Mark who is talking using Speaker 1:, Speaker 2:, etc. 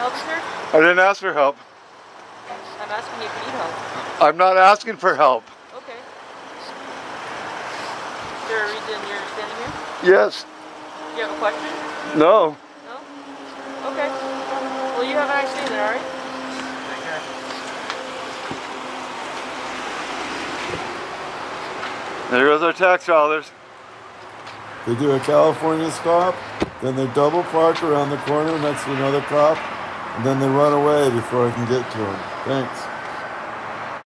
Speaker 1: help, sir?
Speaker 2: I didn't ask for help.
Speaker 1: I'm asking you if you need help.
Speaker 2: I'm not asking for help.
Speaker 1: Okay. Is there a reason you're standing here?
Speaker 2: Yes.
Speaker 1: Do you have a question?
Speaker 2: No.
Speaker 1: No? Okay. Well, you have a nice day then, alright? Take care.
Speaker 2: There goes our tax dollars.
Speaker 3: They do a California stop, then they double park around the corner next to another cop, and then they run away before I can get to them. Thanks.